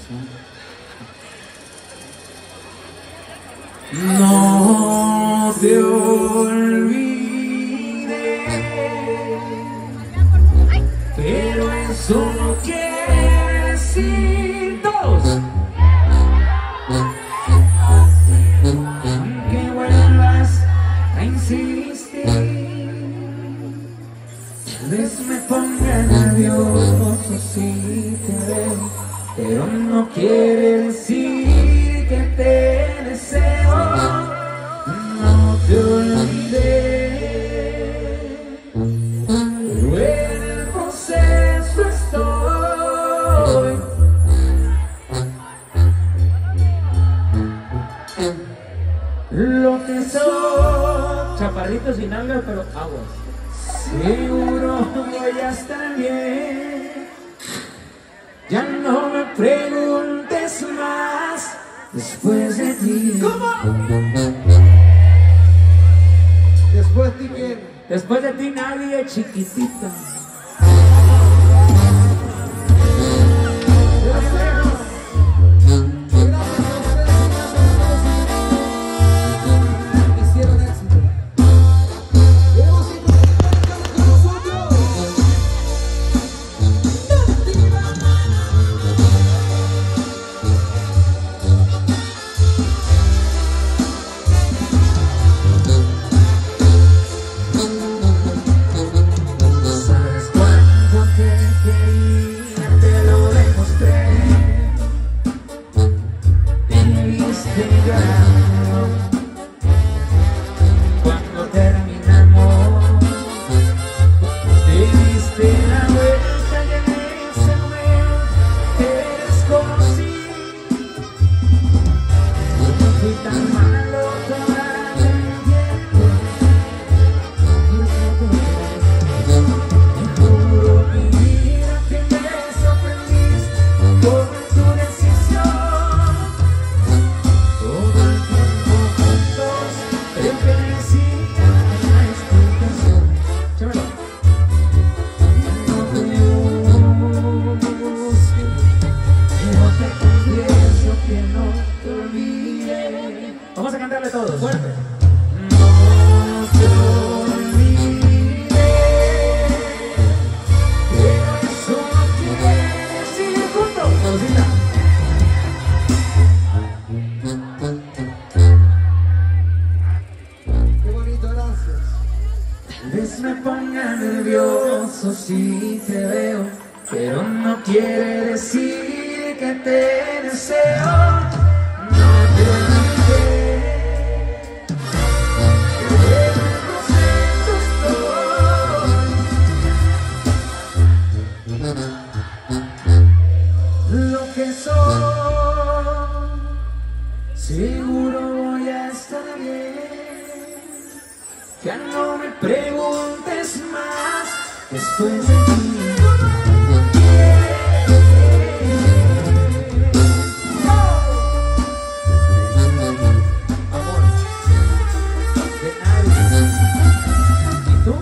No te olvidé, pero eso no quiere decir todos que vuelvas a insistir. Tal vez me ponga nervioso si te veo, pero no quiere decir que te deseo. No te olvidé, pero en el proceso estoy. Lo que soy, Chaparritos sin algas, pero aguas. seguro voy a estar bien. Ya no me preguntes más después de ti. ¿Cómo? Después de ti, ¿quién? Después de ti nadie, chiquitita. Hicieron éxito. Queremos interpretar con nosotros. ¿Sabes cuánto te quería? Te lo demostré. Te viste llorando cuando terminamos. Te diste la vuelta y en ese momento te desconocí. No fui tan malo, ahora te entiendo. Te juro mi vida que me sorprendiste por tu decisión. Todo el tiempo juntos te merecía una explicación. Chámalo. No te busques, yo te confieso que no te olvidé. Vamos a cantarle todos, fuerte. No te olvidé, pero eso no quiere decir juntos. Pausita. Qué bonito, gracias. Tal vez me ponga nervioso si te veo, pero no quiere decir que te deseo. No te olvidé, pero en el proceso estoy. Lo que soy, seguro voy a estar bien. Ya no me preguntes más después de ti. Amor. De nadie. ¿Y tú?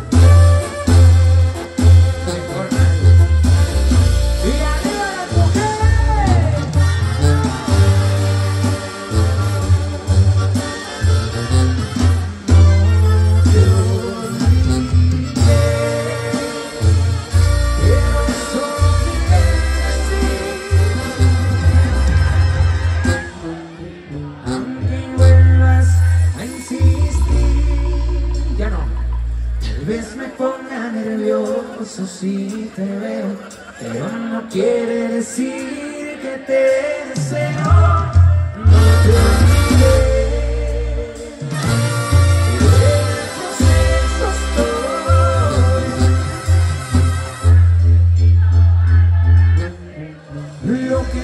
Mejor nadie. Y arriba las mujeres. No te olvidé, pero eso no quiere decir, aunque vuelvas a insistir, ya no. Tal vez me ponga nervioso si te veo, pero no quiere decir que te deseo. No te olvidé, pero en el proceso estoy. Lo que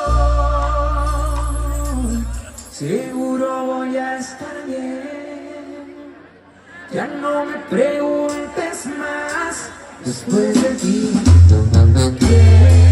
soy, seguro voy a estar bien. Ya no me preguntes más después de ti.